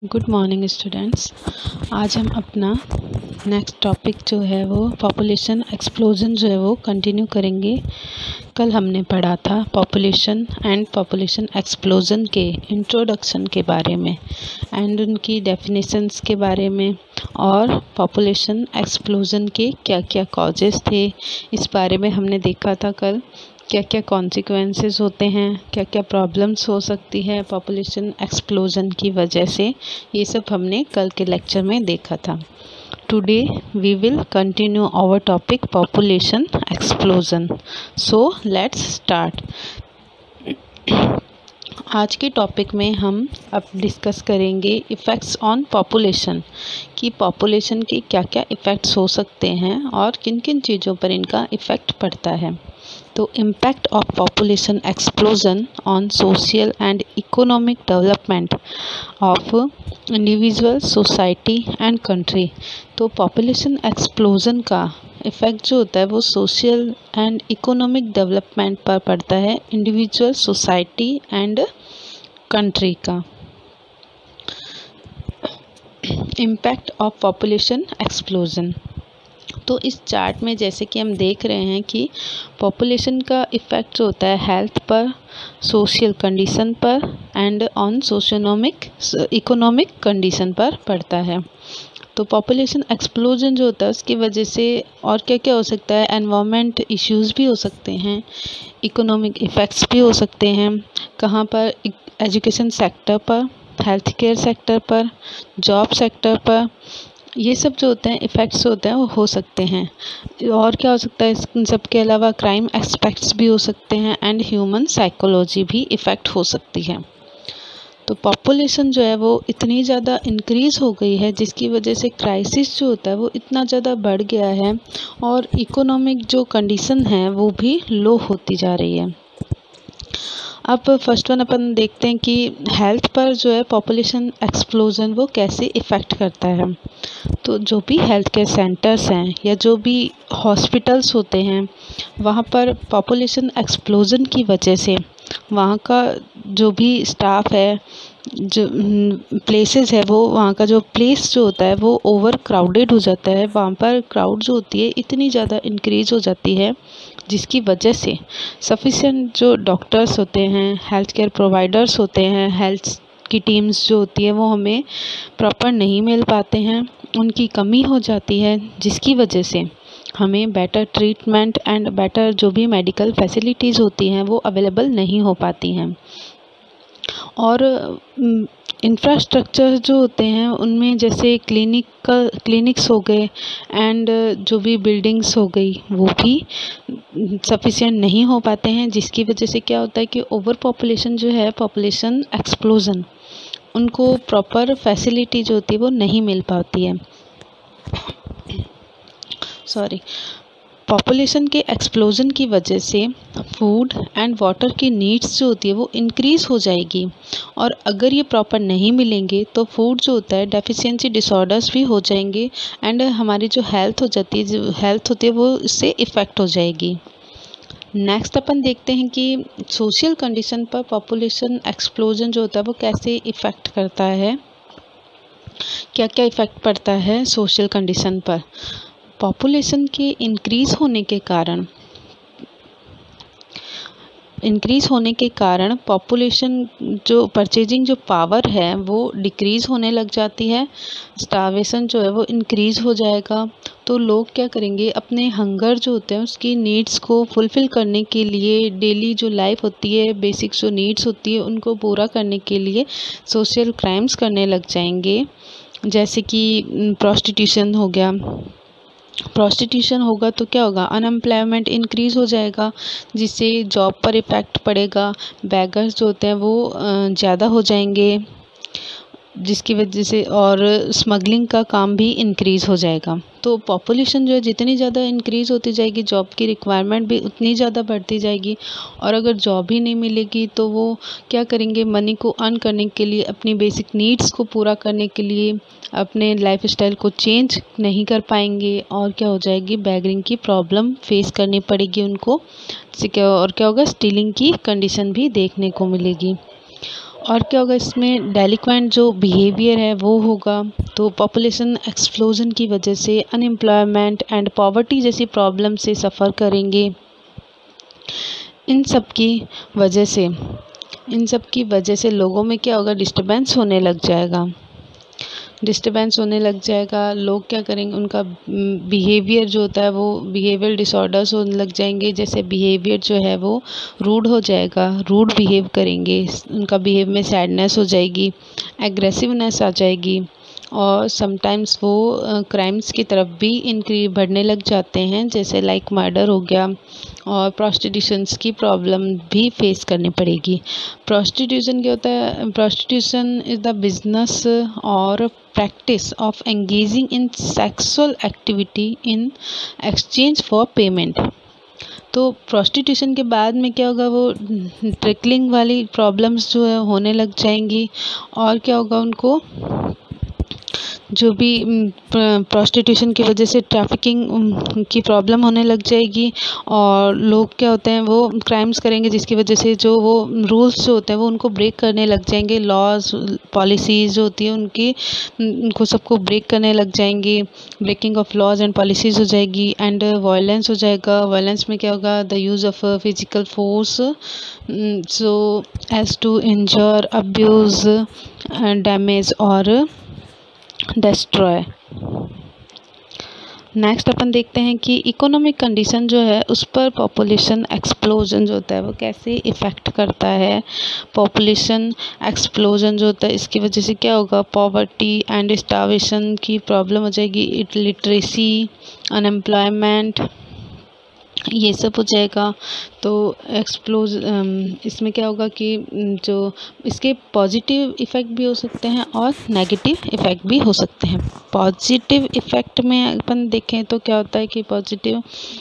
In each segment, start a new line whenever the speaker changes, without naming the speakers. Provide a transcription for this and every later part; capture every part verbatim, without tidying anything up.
Good morning students. आज हम अपना नेक्स्ट टॉपिक जो है वो पॉपुलेशन एक्सप्लोजन जो है वो कंटिन्यू करेंगे। कल हमने पढ़ा था पॉपुलेशन एंड पॉपुलेशन एक्सप्लोजन के इंट्रोडक्शन के बारे में एंड उनकी डेफिनेशंस के बारे में, और पॉपुलेशन एक्सप्लोजन के क्या क्या कॉजेस थे इस बारे में हमने देखा था कल। क्या क्या कॉन्सिक्वेंसेस होते हैं, क्या क्या प्रॉब्लम्स हो सकती है पॉपुलेशन एक्सप्लोजन की वजह से, ये सब हमने कल के लेक्चर में देखा था। Today we will continue our topic population explosion. So let's start. आज के टॉपिक में हम अब डिस्कस करेंगे इफ़ेक्ट्स ऑन पॉपुलेशन, कि पॉपुलेशन के क्या क्या इफ़ेक्ट्स हो सकते हैं और किन किन चीज़ों पर इनका इफ़ेक्ट पड़ता है। तो impact of population explosion on social and economic development of individual, society and country. तो पॉपुलेशन एक्सप्लोजन का इफ़ेक्ट जो होता है वो सोशल एंड इकोनॉमिक डेवलपमेंट पर पड़ता है, इंडिविजुअल, सोसाइटी एंड कंट्री का। इम्पैक्ट ऑफ पॉपुलेशन एक्सप्लोजन, तो इस चार्ट में जैसे कि हम देख रहे हैं कि पॉपुलेशन का इफ़ेक्ट जो होता है हेल्थ पर, सोशल कंडीशन पर and on socionomic economic condition पर पड़ता है। तो पॉपुलेशन एक्सप्लोजन जो होता है उसकी वजह से और क्या क्या हो सकता है, एनवायरनमेंट इश्यूज़ भी हो सकते हैं, इकोनॉमिक इफ़ेक्ट्स भी हो सकते हैं। कहाँ पर? एजुकेशन सेक्टर पर, हेल्थ केयर सेक्टर पर, जॉब सेक्टर पर, ये सब जो होते हैं इफ़ेक्ट्स होते हैं वो हो सकते हैं। और क्या हो सकता है इन सब के अलावा? क्राइम एस्पेक्ट्स भी हो सकते हैं एंड ह्यूमन साइकोलॉजी भी इफ़ेक्ट हो सकती है। तो पॉपुलेशन जो है वो इतनी ज़्यादा इंक्रीज़ हो गई है जिसकी वजह से क्राइसिस जो होता है वो इतना ज़्यादा बढ़ गया है और इकोनॉमिक जो कंडीशन है वो भी लो होती जा रही है। अब फर्स्ट वन अपन देखते हैं कि हेल्थ पर जो है पॉपुलेशन एक्सप्लोजन वो कैसे इफ़ेक्ट करता है। तो जो भी हेल्थ केयर सेंटर्स हैं या जो भी हॉस्पिटल्स होते हैं वहाँ पर पॉपुलेशन एक्सप्लोजन की वजह से वहाँ का जो भी स्टाफ है, जो प्लेसेस है, वो वहाँ का जो प्लेस जो होता है वो ओवर क्राउडेड हो जाता है। वहाँ पर क्राउड जो होती है इतनी ज़्यादा इंक्रीज़ हो जाती है जिसकी वजह से सफिशिएंट जो डॉक्टर्स होते हैं, हेल्थ केयर प्रोवाइडर्स होते हैं, हेल्थ की टीम्स जो होती है वो हमें प्रॉपर नहीं मिल पाते हैं, उनकी कमी हो जाती है जिसकी वजह से हमें बेटर ट्रीटमेंट एंड बेटर जो भी मेडिकल फैसिलिटीज़ होती हैं वो अवेलेबल नहीं हो पाती हैं। और इंफ्रास्ट्रक्चर जो होते हैं उनमें जैसे क्लिनिक का क्लिनिक्स हो गए एंड जो भी बिल्डिंग्स हो गई वो भी सफिशिएंट नहीं हो पाते हैं जिसकी वजह से क्या होता है कि ओवर पॉपुलेशन जो है, पॉपुलेशन एक्सप्लोजन, उनको प्रॉपर फैसिलिटी जो होती है वो नहीं मिल पाती है। सॉरी पॉपुलेशन के एक्सप्लोजन की वजह से फूड एंड वाटर की नीड्स जो होती है वो इंक्रीज़ हो जाएगी, और अगर ये प्रॉपर नहीं मिलेंगे तो फूड जो होता है डेफिशिएंसी डिसऑर्डर्स भी हो जाएंगे एंड हमारी जो हेल्थ हो जाती है जो हेल्थ होती है वो इससे इफ़ेक्ट हो जाएगी। नेक्स्ट अपन देखते हैं कि सोशल कंडीशन पर पॉपुलेशन एक्सप्लोजन जो होता है वो कैसे इफ़ेक्ट करता है, क्या क्या इफ़ेक्ट पड़ता है सोशल कंडीशन पर। पॉपुलेशन के इंक्रीज़ होने के कारण इंक्रीज़ होने के कारण पॉपुलेशन जो परचेजिंग जो पावर है वो डिक्रीज़ होने लग जाती है, स्टार्वेशन जो है वो इंक्रीज़ हो जाएगा। तो लोग क्या करेंगे, अपने हंगर जो होते हैं उसकी नीड्स को फुलफ़िल करने के लिए, डेली जो लाइफ होती है, बेसिक जो नीड्स होती है उनको पूरा करने के लिए सोशल क्राइम्स करने लग जाएंगे, जैसे कि प्रोस्टिट्यूशन हो गया। प्रोस्टिट्यूशन होगा तो क्या होगा, अनएम्प्लॉयमेंट इंक्रीज़ हो जाएगा जिससे जॉब पर इफ़ेक्ट पड़ेगा। बैगर्स जो होते हैं वो ज़्यादा हो जाएंगे जिसकी वजह से, और स्मगलिंग का काम भी इंक्रीज़ हो जाएगा। तो पॉपुलेशन जो है जितनी ज़्यादा इंक्रीज़ होती जाएगी जॉब की रिक्वायरमेंट भी उतनी ज़्यादा बढ़ती जाएगी, और अगर जॉब ही नहीं मिलेगी तो वो क्या करेंगे, मनी को अर्न करने के लिए, अपनी बेसिक नीड्स को पूरा करने के लिए अपने लाइफस्टाइल को चेंज नहीं कर पाएंगे, और क्या हो जाएगी, बैगरिंग की प्रॉब्लम फेस करनी पड़ेगी उनको। और क्या होगा, स्टीलिंग की कंडीशन भी देखने को मिलेगी। और क्या होगा इसमें, डेलिक्वेंट जो बिहेवियर है वो होगा। तो पॉपुलेशन एक्सप्लोजन की वजह से अनएम्प्लॉयमेंट एंड पॉवर्टी जैसी प्रॉब्लम से सफ़र करेंगे। इन सब की वजह से इन सब की वजह से लोगों में क्या होगा, डिस्टर्बेंस होने लग जाएगा डिस्टर्बेंस होने लग जाएगा लोग क्या करेंगे, उनका बिहेवियर जो होता है वो बिहेवियर डिसऑर्डर्स होने लग जाएंगे। जैसे बिहेवियर जो है वो रूड हो जाएगा, रूड बिहेव करेंगे, उनका बिहेव में सैडनेस हो जाएगी, एग्रेसिवनेस आ जाएगी, और समटाइम्स वो क्राइम्स की तरफ भी इंक्री बढ़ने लग जाते हैं, जैसे लाइक मर्डर हो गया, और प्रोस्टिट्यूशंस की प्रॉब्लम भी फेस करनी पड़ेगी। प्रोस्टिट्यूशन क्या होता है, प्रोस्टिट्यूशन इज़ द बिजनेस और practice of engaging in sexual activity in exchange for payment. तो प्रोस्टिट्यूशन के बाद में क्या होगा, वो ट्रिकलिंग वाली प्रॉब्लम्स जो है होने लग जाएंगी, और क्या होगा, उनको जो भी प्रोस्टिट्यूशन की वजह से ट्रैफिकिंग की प्रॉब्लम होने लग जाएगी, और लोग क्या होते हैं वो क्राइम्स करेंगे, जिसकी वजह से जो वो रूल्स जो होते हैं वो उनको ब्रेक करने लग जाएंगे, लॉज पॉलिसीज़ जो होती है उनकी उनको सबको ब्रेक करने लग जाएंगे, breaking of laws and policies हो जाएगी, एंड वायलेंस हो जाएगा। वायलेंस में क्या होगा, the use of physical force so as to injure, abuse, damage और डिस्ट्रॉय। नेक्स्ट अपन देखते हैं कि इकोनॉमिक कंडीशन जो है उस पर पॉपुलेशन एक्सप्लोजन जो होता है वो कैसे इफ़ेक्ट करता है। पॉपुलेशन एक्सप्लोजन जो होता है इसकी वजह से क्या होगा, पॉवर्टी एंड स्टार्वेशन की प्रॉब्लम हो जाएगी, इलिटरेसी, अनएम्प्लॉयमेंट, ये सब हो जाएगा। तो एक्सप्लोज इसमें क्या होगा कि जो इसके पॉजिटिव इफ़ेक्ट भी हो सकते हैं और नेगेटिव इफ़ेक्ट भी हो सकते हैं। पॉजिटिव इफ़ेक्ट में अपन देखें तो क्या होता है कि पॉजिटिव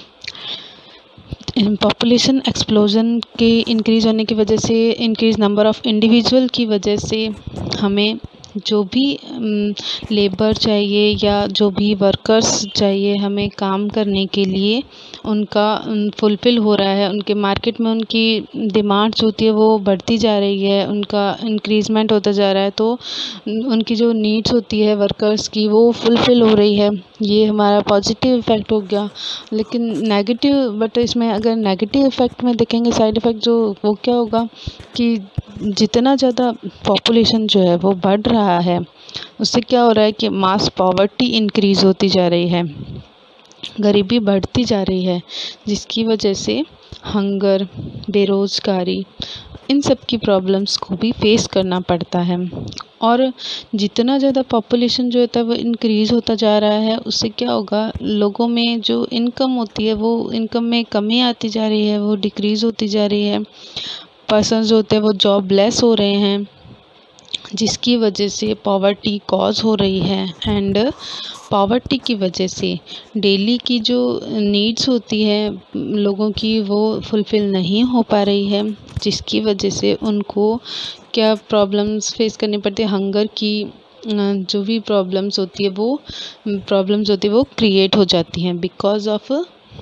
पॉपुलेशन एक्सप्लोजन के इंक्रीज़ होने की वजह से, इंक्रीज़ नंबर ऑफ़ इंडिविजुअल की वजह से हमें जो भी लेबर चाहिए या जो भी वर्कर्स चाहिए हमें काम करने के लिए, उनका फुलफ़िल हो रहा है, उनके मार्केट में उनकी डिमांड्स होती है वो बढ़ती जा रही है, उनका इंक्रीज़मेंट होता जा रहा है, तो उनकी जो नीड्स होती है वर्कर्स की वो फुलफ़िल हो रही है। ये हमारा पॉजिटिव इफ़ेक्ट हो गया। लेकिन नेगेटिव, बट इसमें अगर नेगेटिव इफ़ेक्ट में देखेंगे, साइड इफ़ेक्ट जो, वो क्या होगा कि जितना ज़्यादा पॉपुलेशन जो है वो बढ़ रहा है उससे क्या हो रहा है कि मास पॉवर्टी इंक्रीज़ होती जा रही है, गरीबी बढ़ती जा रही है, जिसकी वजह से हंगर, बेरोज़गारी, इन सब की प्रॉब्लम्स को भी फेस करना पड़ता है। और जितना ज़्यादा पॉपुलेशन जो होता है वो इंक्रीज़ होता जा रहा है, उससे क्या होगा, लोगों में जो इनकम होती है वो इनकम में कमी आती जा रही है, वो डिक्रीज़ होती जा रही है। पर्सन्स जो होते हैं वो जॉबलेस हो रहे हैं, जिसकी वजह से पॉवर्टी कॉज हो रही है, एंड पॉवर्टी की वजह से डेली की जो नीड्स होती है लोगों की वो फुलफ़िल नहीं हो पा रही है, जिसकी वजह से उनको क्या प्रॉब्लम्स फेस करनी पड़ती है, हंगर की जो भी प्रॉब्लम्स होती है वो प्रॉब्लम्स होती है वो क्रिएट हो जाती हैं because of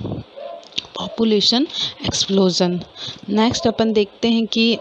population explosion. Next अपन देखते हैं कि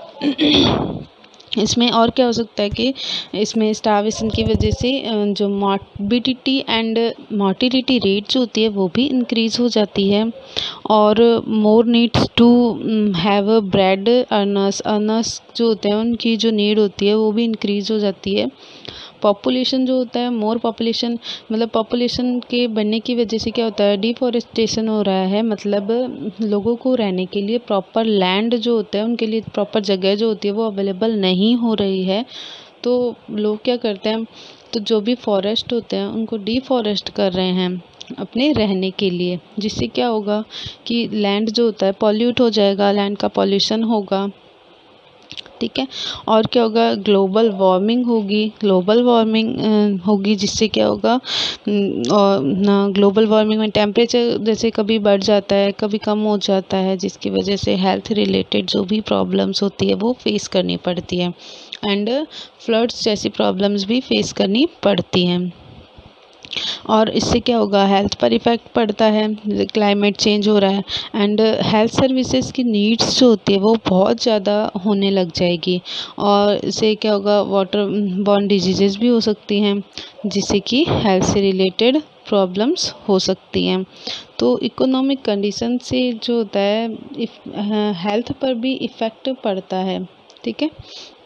इसमें और क्या हो सकता है कि इसमें स्टार्वेशन की वजह से जो मॉर्बिडिटी एंड मोर्टिलिटी रेट जो होती है वो भी इंक्रीज़ हो जाती है, और more needs to have a bread earners earners जो होते हैं उनकी जो नीड होती है वो भी इंक्रीज़ हो जाती है। पॉपुलेशन जो होता है, मोर पॉपुलेशन मतलब पॉपुलेशन के बढ़ने की वजह से क्या होता है, डिफॉरेस्टेशन हो रहा है, मतलब लोगों को रहने के लिए प्रॉपर लैंड जो होता है, उनके लिए प्रॉपर जगह जो होती है वो अवेलेबल नहीं हो रही है। तो लोग क्या करते हैं, तो जो भी फॉरेस्ट होते हैं उनको डिफॉरेस्ट कर रहे हैं अपने रहने के लिए, जिससे क्या होगा कि लैंड जो होता है पॉल्यूट हो जाएगा, लैंड का पॉल्यूशन होगा, ठीक है। और क्या होगा, ग्लोबल वार्मिंग होगी, ग्लोबल वार्मिंग होगी जिससे क्या होगा, और ना ग्लोबल वार्मिंग में टेम्परेचर जैसे कभी बढ़ जाता है कभी कम हो जाता है, जिसकी वजह से हेल्थ रिलेटेड जो भी प्रॉब्लम्स होती है वो फेस करनी पड़ती है, एंड फ्लड्स जैसी प्रॉब्लम्स भी फेस करनी पड़ती हैं। और इससे क्या होगा, हेल्थ पर इफ़ेक्ट पड़ता है, क्लाइमेट चेंज हो रहा है एंड हेल्थ सर्विसेज की नीड्स जो होती है वो बहुत ज़्यादा होने लग जाएगी। और इससे क्या होगा, वाटर बॉर्न डिजीजेस भी हो सकती हैं जिससे कि हेल्थ से रिलेटेड प्रॉब्लम्स हो सकती हैं। तो इकोनॉमिक कंडीशन से जो होता है हेल्थ पर भी इफ़ेक्ट पड़ता है। ठीक है,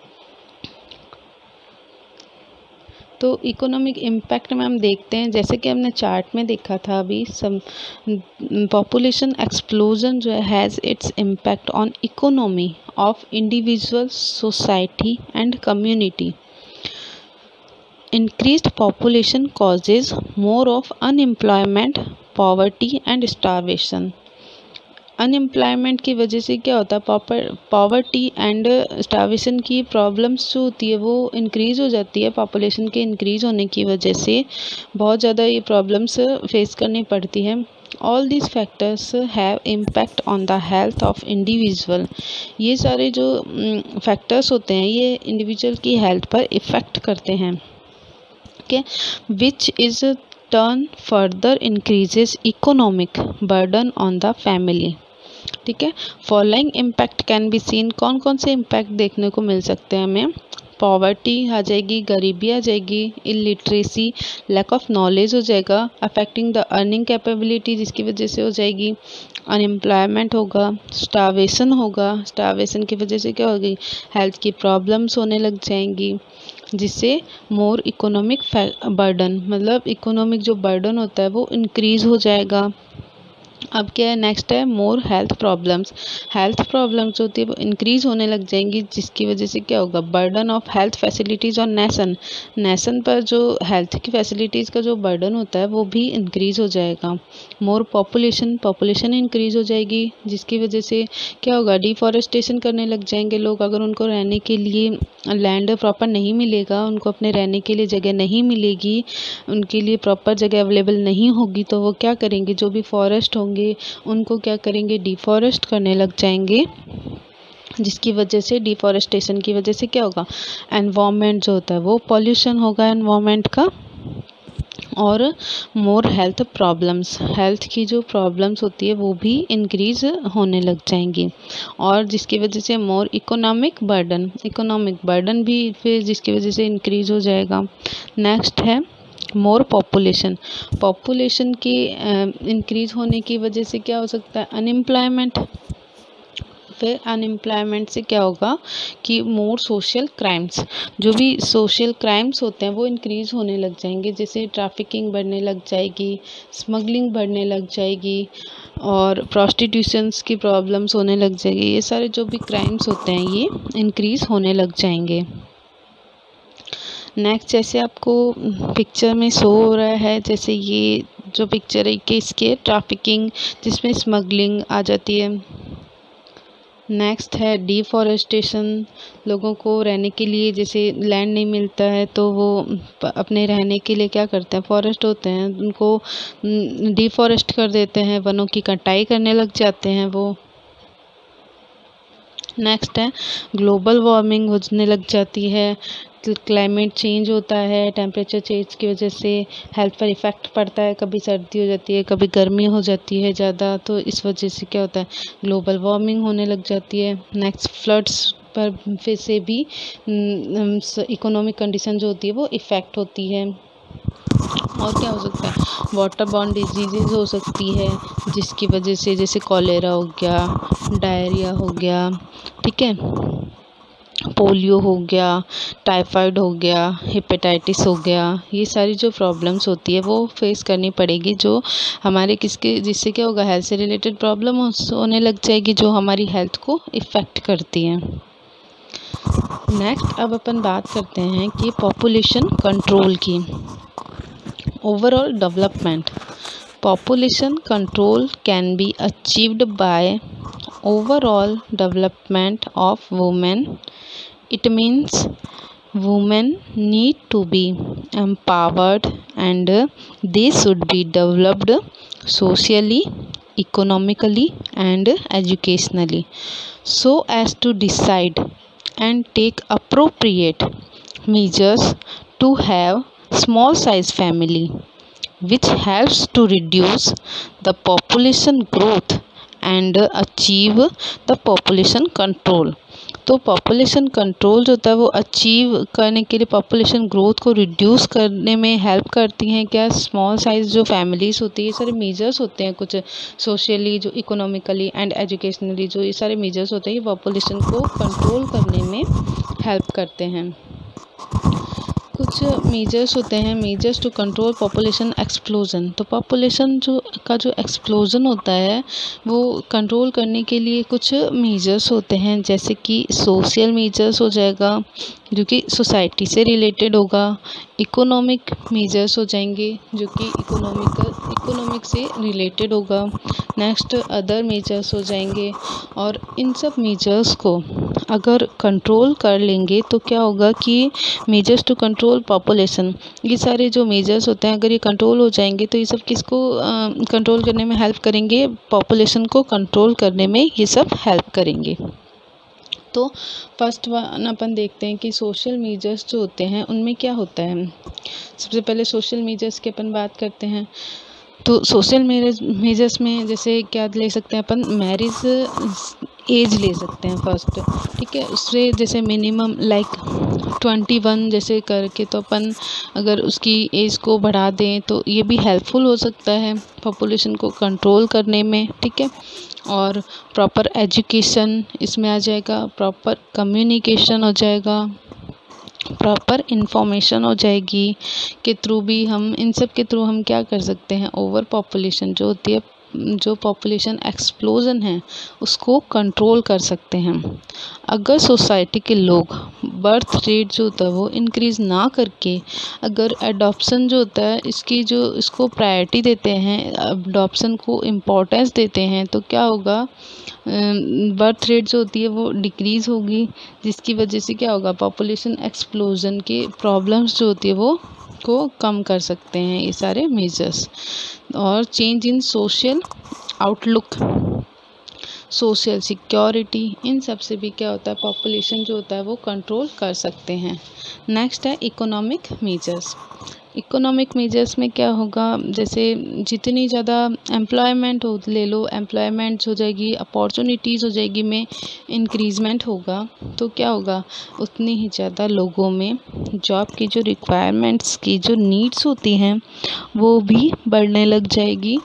तो इकोनॉमिक इम्पैक्ट में हम देखते हैं, जैसे कि हमने चार्ट में देखा था अभी, सम पॉपुलेशन एक्सप्लोजन जो है has its impact on economy of individual, society and community. Increased population causes more of unemployment, poverty and starvation. Unemployment की वजह से क्या होता है, पॉवर्टी एंड स्टारवेशन की प्रॉब्लम्स जो होती है वो इंक्रीज़ हो जाती है। पॉपुलेशन के इंक्रीज़ होने की वजह से बहुत ज़्यादा ये प्रॉब्लम्स फेस करनी पड़ती है। All these factors have impact on the health of individual. ये सारे जो फैक्टर्स होते हैं ये इंडिविजुअल की हेल्थ पर इफ़ेक्ट करते हैं। Okay, which is turn further increases economic burden on the family. ठीक है, following impact can be seen. कौन कौन से इम्पैक्ट देखने को मिल सकते हैं हमें, पॉवर्टी आ जाएगी, गरीबी आ जाएगी, इलिटरेसी, लैक ऑफ नॉलेज हो जाएगा, अफेक्टिंग द अर्निंग कैपेबिलिटी जिसकी वजह से हो जाएगी, अनएम्प्लॉयमेंट होगा, स्टारवेशन होगा, स्टारवेशन की वजह से क्या होगी, हेल्थ की प्रॉब्लम्स होने लग जाएंगी, जिससे मोर इकोनॉमिक बर्डन, मतलब इकोनॉमिक जो बर्डन होता है वो इंक्रीज़ हो जाएगा। अब क्या है, नेक्स्ट है more health problems. Health problems होती है वो इंक्रीज़ होने लग जाएंगी, जिसकी वजह से क्या होगा, बर्डन ऑफ हेल्थ फैसिलिटीज़ और नेशन नेशन पर जो हेल्थ की फैसिलिटीज़ का जो बर्डन होता है वो भी इंक्रीज़ हो जाएगा। मोर पॉपुलेशन, पॉपुलेशन इंक्रीज़ हो जाएगी, जिसकी वजह से क्या होगा, डिफॉरेस्टेशन करने लग जाएंगे लोग। अगर उनको रहने के लिए लैंड प्रॉपर नहीं मिलेगा, उनको अपने रहने के लिए जगह नहीं मिलेगी, उनके लिए प्रॉपर जगह अवेलेबल नहीं होगी, तो वो क्या करेंगे, जो भी फॉरेस्ट होंगे उनको क्या करेंगे, डिफॉरेस्ट करने लग जाएंगे, जिसकी वजह से डिफॉरेस्टेशन की वजह से क्या होगा, एनवायरनमेंट जो होता है वो पॉल्यूशन होगा एनवायरनमेंट का। और मोर हेल्थ प्रॉब्लम्स, हेल्थ की जो प्रॉब्लम्स होती है वो भी इंक्रीज़ होने लग जाएंगी, और जिसकी वजह से more economic burden, economic burden भी फिर जिसकी वजह से इंक्रीज़ हो जाएगा। नेक्स्ट है मोर पॉपुलेशन, पॉपुलेशन की इंक्रीज़ होने की वजह से क्या हो सकता है, अनएम्प्लॉयमेंट। फिर अनएम्प्लॉयमेंट से क्या होगा कि मोर सोशल क्राइम्स, जो भी सोशल क्राइम्स होते हैं वो इंक्रीज़ होने लग जाएंगे, जैसे ट्रैफिकिंग बढ़ने लग जाएगी, स्मगलिंग बढ़ने लग जाएगी, और प्रोस्टिट्यूशंस की प्रॉब्लम्स होने लग जाएगी। ये सारे जो भी क्राइम्स होते हैं ये इंक्रीज़ होने लग जाएंगे। नेक्स्ट, जैसे आपको पिक्चर में शो हो रहा है, जैसे ये जो पिक्चर है कि इसके ट्रैफिकिंग जिसमें स्मगलिंग आ जाती है। नेक्स्ट है डिफॉरेस्टेशन, लोगों को रहने के लिए जैसे लैंड नहीं मिलता है तो वो अपने रहने के लिए क्या करते हैं, फॉरेस्ट होते हैं उनको डिफॉरेस्ट कर देते हैं, वनों की कटाई करने लग जाते हैं वो। नेक्स्ट है ग्लोबल वार्मिंग होने लग जाती है, क्लाइमेट चेंज होता है, टेम्परेचर चेंज की वजह से हेल्थ पर इफ़ेक्ट पड़ता है, कभी सर्दी हो जाती है, कभी गर्मी हो जाती है ज़्यादा, तो इस वजह से क्या होता है, ग्लोबल वार्मिंग होने लग जाती है। नेक्स्ट, फ्लड्स पर फिर से भी इकोनॉमिक कंडीशन जो होती है वो इफ़ेक्ट होती है। और क्या हो सकता है, वाटर बॉर्न डिजीज़ हो सकती है, जिसकी वजह से जैसे कॉलेरा हो गया, डायरिया हो गया, ठीक है, पोलियो हो गया, टाइफाइड हो गया, हेपेटाइटिस हो गया, ये सारी जो प्रॉब्लम्स होती है वो फेस करनी पड़ेगी, जो हमारे किसके जिससे क्या होगा, हेल्थ से रिलेटेड प्रॉब्लम होने लग जाएगी, जो हमारी हेल्थ को इफ़ेक्ट करती हैं। नेक्स्ट, अब अपन बात करते हैं कि पॉपुलेशन कंट्रोल की। Overall development, population control can be achieved by overall development of women. It means women need to be empowered and they should be developed socially, economically and educationally so as to decide and take appropriate measures to have small size family, which helps to reduce the population growth and achieve the population control। तो population control जो होता है वो achieve करने के लिए population growth को reduce करने में हेल्प करती हैं क्या, स्मॉल साइज़ जो फैमिलीज़ होती है, ये सारे मेजर्स होते हैं कुछ सोशली, जो इकोनॉमिकली एंड एजुकेशनली, जो ये सारे मेजर्स होते हैं ये पॉपुलेशन को कंट्रोल करने में हेल्प करते हैं। कुछ मेजर्स होते हैं, measures to control population explosion. तो पॉपुलेशन जो का जो एक्सप्लोजन होता है वो कंट्रोल करने के लिए कुछ मेजर्स होते हैं, जैसे कि सोशल मेजर्स हो जाएगा जो कि सोसाइटी से रिलेटेड होगा, इकोनॉमिक मेजर्स हो जाएंगे जो कि इकोनॉमिकल इकोनॉमिक से रिलेटेड होगा, नेक्स्ट अदर मेजर्स हो जाएंगे। और इन सब मेजर्स को अगर कंट्रोल कर लेंगे तो क्या होगा कि मेजर्स टू कंट्रोल पॉपुलेशन, ये सारे जो मेजर्स होते हैं अगर ये कंट्रोल हो जाएंगे तो ये सब किसको कंट्रोल करने में हेल्प करेंगे, पॉपुलेशन को कंट्रोल करने में ये सब हेल्प करेंगे। तो फर्स्ट वन अपन देखते हैं कि सोशल मेजर्स जो होते हैं उनमें क्या होता है। सबसे पहले सोशल मेजर्स की अपन बात करते हैं। तो सोशल मेजर्स मेजर्स में जैसे क्या ले सकते हैं अपन, मैरिज एज ले सकते हैं फर्स्ट, ठीक है। उससे जैसे मिनिमम लाइक ट्वेंटी वन जैसे करके तो अपन अगर उसकी एज को बढ़ा दें तो ये भी हेल्पफुल हो सकता है पॉपुलेशन को कंट्रोल करने में, ठीक है। और प्रॉपर एजुकेशन इसमें आ जाएगा, प्रॉपर कम्युनिकेशन हो जाएगा, प्रॉपर इंफॉर्मेशन हो जाएगी के थ्रू भी हम इन सब के थ्रू हम क्या कर सकते हैं, ओवर पॉपुलेशन जो होती है, जो पॉपुलेशन एक्सप्लोजन है उसको कंट्रोल कर सकते हैं। अगर सोसाइटी के लोग बर्थ रेट जो होता है वो इंक्रीज़ ना करके अगर एडॉप्शन जो होता है इसकी जो इसको प्रायोरिटी देते हैं, एडॉप्शन को इम्पोर्टेंस देते हैं, तो क्या होगा, बर्थ रेट जो होती है वो डिक्रीज़ होगी, जिसकी वजह से क्या होगा, पॉपुलेशन एक्सप्लोजन के प्रॉब्लम्स जो होती है वो को कम कर सकते हैं ये सारे मेजर्स। और change in social outlook, social security, इन सब से भी क्या होता है, पॉपुलेशन जो होता है वो कंट्रोल कर सकते हैं। नेक्स्ट है इकोनॉमिक मेजर्स। इकोनॉमिक मेजर्स में क्या होगा, जैसे जितनी ज़्यादा एम्प्लॉयमेंट हो ले लो, एम्प्लॉयमेंट हो जाएगी, अपॉर्चुनिटीज़ हो जाएगी में इंक्रीजमेंट होगा, तो क्या होगा, उतनी ही ज़्यादा लोगों में जॉब की जो रिक्वायरमेंट्स की जो नीड्स होती हैं वो भी बढ़ने लग जाएगी,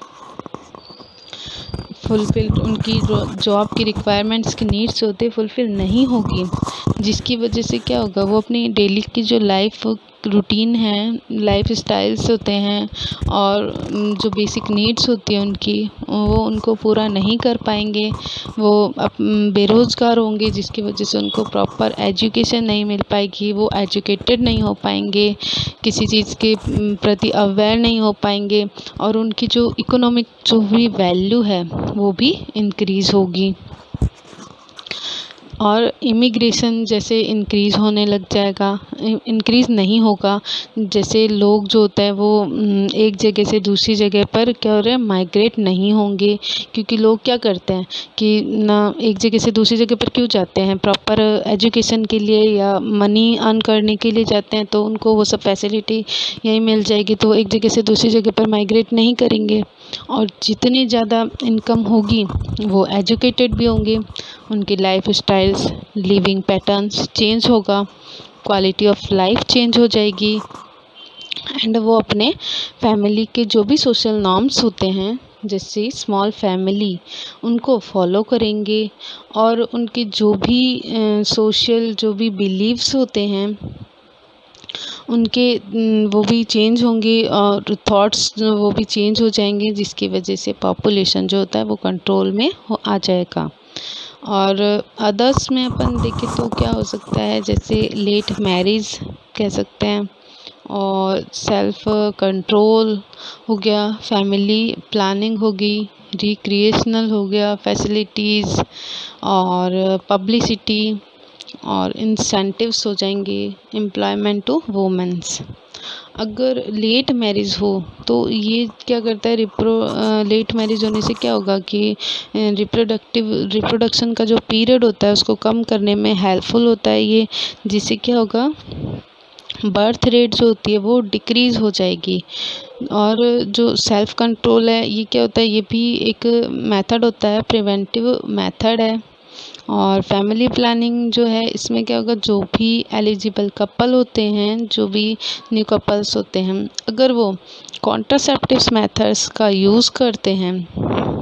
फुलफिल उनकी जॉब की रिक्वायरमेंट्स की नीड्स होते फुलफिल नहीं होगी, जिसकी वजह से क्या होगा, वो अपनी डेली की जो लाइफ रूटीन है, लाइफ स्टाइल्स होते हैं और जो बेसिक नीड्स होती है उनकी, वो उनको पूरा नहीं कर पाएंगे, वो अब बेरोज़गार होंगे, जिसकी वजह से उनको प्रॉपर एजुकेशन नहीं मिल पाएगी, वो एजुकेटेड नहीं हो पाएंगे, किसी चीज़ के प्रति अवेयर नहीं हो पाएंगे और उनकी जो इकोनॉमिक जो भी वैल्यू है वो भी इंक्रीज़ होगी। और इमिग्रेशन जैसे इंक्रीज़ होने लग जाएगा, इंक्रीज़ नहीं होगा, जैसे लोग जो होता है वो एक जगह से दूसरी जगह पर क्या हो रहा है, माइग्रेट नहीं होंगे, क्योंकि लोग क्या करते हैं कि ना एक जगह से दूसरी जगह पर क्यों जाते हैं, प्रॉपर एजुकेशन के लिए या मनी अर्न करने के लिए जाते हैं, तो उनको वो सब फैसिलिटी यहीं मिल जाएगी, तो एक जगह से दूसरी जगह पर माइग्रेट नहीं करेंगे। और जितनी ज़्यादा इनकम होगी वो एजुकेटेड भी होंगे, उनकी lifestyles, living patterns change होगा, क्वालिटी ऑफ लाइफ चेंज हो जाएगी एंड वो अपने फैमिली के जो भी सोशल नॉर्म्स होते हैं, जैसे स्मॉल फैमिली, उनको फॉलो करेंगे और उनके जो भी सोशल जो भी बिलीव्स होते हैं उनके वो भी चेंज होंगे और थॉट्स वो भी चेंज हो जाएंगे, जिसकी वजह से पॉपुलेशन जो होता है वो कंट्रोल में हो आ जाएगा। और अदर्स में अपन देखें तो क्या हो सकता है, जैसे लेट मैरिज कह सकते हैं और सेल्फ कंट्रोल हो गया, फैमिली प्लानिंग होगी, रिक्रिएशनल हो गया, फैसिलिटीज़ और पब्लिसिटी और इंसेंटिव्स हो जाएंगे, एम्प्लॉयमेंट टू वुमेन्स। अगर लेट मैरिज हो तो ये क्या करता है, रिप्रो लेट मैरिज होने से क्या होगा कि रिप्रोडक्टिव रिप्रोडक्शन का जो पीरियड होता है उसको कम करने में हेल्पफुल होता है ये, जिससे क्या होगा, बर्थ रेट जो होती है वो डिक्रीज़ हो जाएगी, और जो सेल्फ कंट्रोल है ये क्या होता है, ये भी एक मेथड होता है, प्रिवेंटिव मेथड है। और फैमिली प्लानिंग जो है इसमें क्या होगा, जो भी एलिजिबल कपल होते हैं, जो भी न्यू कपल्स होते हैं, अगर वो कॉन्ट्रासेप्टिव मेथड्स का यूज़ करते हैं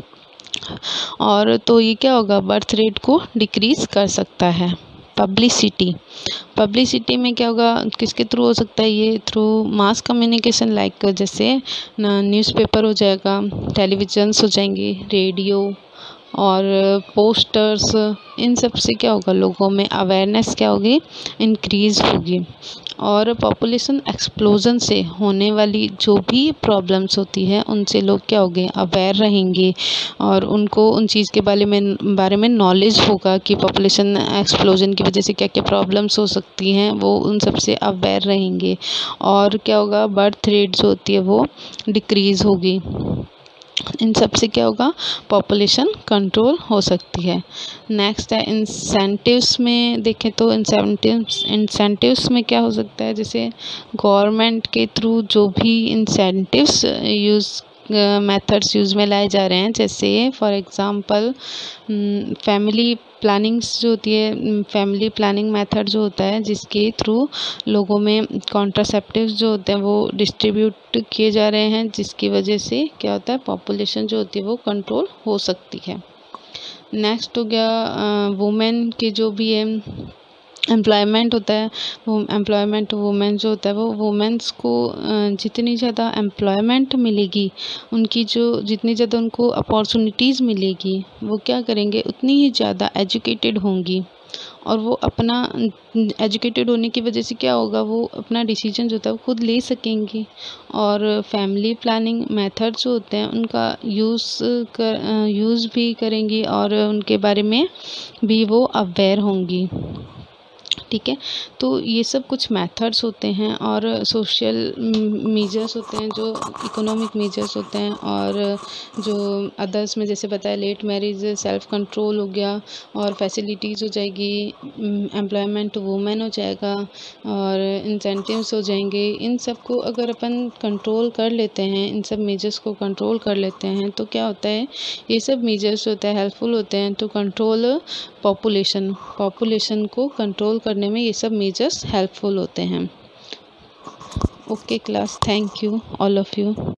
और तो ये क्या होगा, बर्थ रेट को डिक्रीज़ कर सकता है। पब्लिसिटी पब्लिसिटी में क्या होगा, किसके थ्रू हो सकता है, ये थ्रू मास कम्युनिकेशन, लाइक जैसे न्यूज़पेपर हो जाएगा, टेलीविजन्स हो जाएंगे, रेडियो और पोस्टर्स, इन सब से क्या होगा, लोगों में अवेयरनेस क्या होगी, इंक्रीज़ होगी। और पॉपुलेशन एक्सप्लोजन से होने वाली जो भी प्रॉब्लम्स होती है उनसे लोग क्या होंगे, अवेयर रहेंगे और उनको उन चीज़ के बारे में बारे में नॉलेज होगा कि पॉपुलेशन एक्सप्लोजन की वजह से क्या क्या प्रॉब्लम्स हो सकती हैं, वो उन सब से अवेयर रहेंगे। और क्या होगा, बर्थ रेट जो होती है वो डिक्रीज़ होगी। इन सब से क्या होगा, पॉपुलेशन कंट्रोल हो सकती है। नेक्स्ट है इंसेंटिव्स में देखें तो इंसेंटिव्स इंसेंटिव्स में क्या हो सकता है, जैसे गवर्नमेंट के थ्रू जो भी इंसेंटिव्स यूज़ मेथड्स यूज़ में लाए जा रहे हैं, जैसे फॉर एग्ज़ाम्पल फैमिली प्लानिंग्स जो होती है, फैमिली प्लानिंग मेथड जो होता है जिसके थ्रू लोगों में कॉन्ट्रासेप्टिव्स जो होते हैं वो डिस्ट्रीब्यूट किए जा रहे हैं, जिसकी वजह से क्या होता है, पॉपुलेशन जो होती है वो कंट्रोल हो सकती है। नेक्स्ट हो गया वुमेन के जो भी है एम्प्लॉयमेंट होता है, वो एम्प्लॉयमेंट वुमेन जो होता है वो वुमेन्स को जितनी ज़्यादा एम्प्लॉयमेंट मिलेगी, उनकी जो जितनी ज़्यादा उनको अपॉर्चुनिटीज़ मिलेगी, वो क्या करेंगे, उतनी ही ज़्यादा एजुकेटेड होंगी और वो अपना एजुकेटेड होने की वजह से क्या होगा, वो अपना डिसीजन जो होता है वो खुद ले सकेंगी। और फैमिली प्लानिंग मेथड जो होते हैं उनका यूज़ कर यूज़ भी करेंगी और उनके बारे में भी वो अवेयर होंगी। ठीक है, तो ये सब कुछ मेथड्स होते हैं और सोशल मेजर्स होते हैं, जो इकोनॉमिक मेजर्स होते हैं, और जो अदर्स में जैसे बताया लेट मैरिज, सेल्फ कंट्रोल हो गया और फैसिलिटीज़ हो जाएगी, एम्प्लॉयमेंट वुमेन हो जाएगा और इंसेंटिव्स हो जाएंगे। इन सब को अगर अपन कंट्रोल कर लेते हैं, इन सब मेजर्स को कंट्रोल कर लेते हैं, तो क्या होता है, ये सब मेजर्स होते हैं हेल्पफुल होते हैं टू कंट्रोल पॉपुलेशन पॉपुलेशन को कंट्रोल करने में ये सब मेजर्स हेल्पफुल होते हैं। Okay class, thank you all of you.